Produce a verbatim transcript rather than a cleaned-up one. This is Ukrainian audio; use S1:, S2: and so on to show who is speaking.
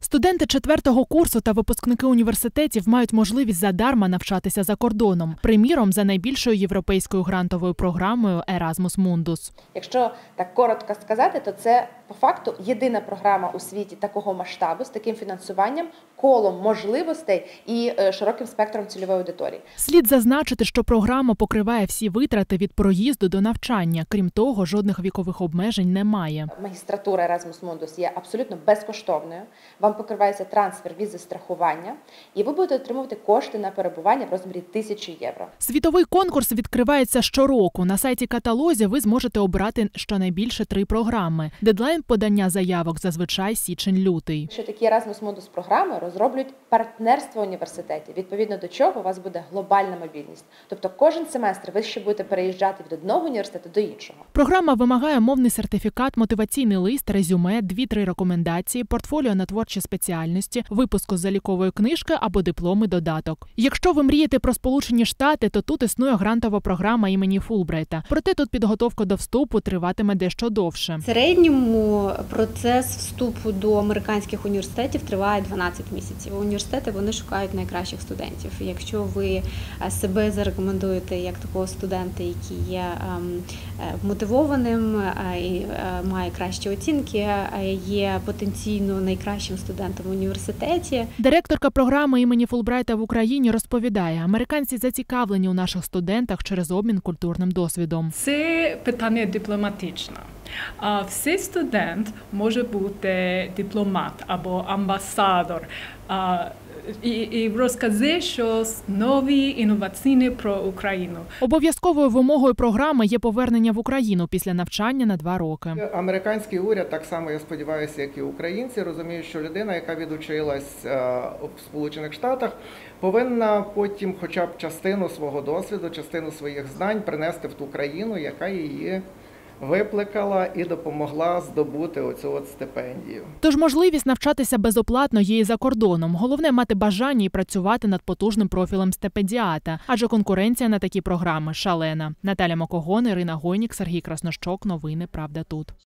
S1: Студенти четвертого курсу та випускники університетів мають можливість задарма навчатися за кордоном. Приміром, за найбільшою європейською грантовою програмою Erasmus Mundus.
S2: Якщо так коротко сказати, то це по факту єдина програма у світі такого масштабу, з таким фінансуванням, колом можливостей і широким спектром цільової аудиторії.
S1: Слід зазначити, що програма покриває всі витрати від проїзду до навчання. Крім того, жодних вікових обмежень немає.
S2: Магістратура Erasmus Mundus є абсолютно безкоштовною. Вам покривається трансфер, візи, страхування, і ви будете отримувати кошти на перебування в розмірі тисячі євро.
S1: Світовий конкурс відкривається щороку. На сайті каталозі ви зможете обрати щонайбільше три програми. Дедлайн подання заявок зазвичай січень-лютий.
S2: Що такі Erasmus Mundus програми розроблюють партнерство університетів, відповідно до чого у вас буде глобальна мобільність. Тобто кожен семестр ви ще будете переїжджати від одного університету до іншого.
S1: Програма вимагає мовний сертифікат, мотиваційний лист, резюме, дві-три рекомендації, портфоліо на творчі спеціальності, випуску з залікової книжки або дипломи додаток. Якщо ви мрієте про Сполучені Штати, то тут існує грантова програма імені Фулбрайта. Проте тут підготовка до вступу триватиме дещо довше.
S3: В середньому процес вступу до американських університетів триває дванадцять місяців. Університети вони шукають найкращих студентів. Якщо ви себе зарекомендуєте як такого студента, який є мотивованим і має кращі оцінки, є потенційно найкращим студентом в університеті.
S1: Директорка програми імені Фулбрайта в Україні розповідає, американці зацікавлені у наших студентах через обмін культурним досвідом.
S4: Це питання дипломатичне. Всі студент може бути дипломат або амбасадор і, і розказати щось нове, інноваційне про Україну.
S1: Обов'язковою вимогою програми є повернення в Україну після навчання на два роки.
S5: Американський уряд, так само, я сподіваюся, як і українці, розуміють, що людина, яка відучилась в Сполучених Штатах, повинна потім хоча б частину свого досвіду, частину своїх знань принести в ту країну, яка її викликала і допомогла здобути оцю от стипендію.
S1: Тож можливість навчатися безоплатно є і за кордоном. Головне – мати бажання і працювати над потужним профілем стипендіата, адже конкуренція на такі програми шалена. Наталя Макогон, Ірина Гойнік, Сергій Краснощок. Новини «Правда тут».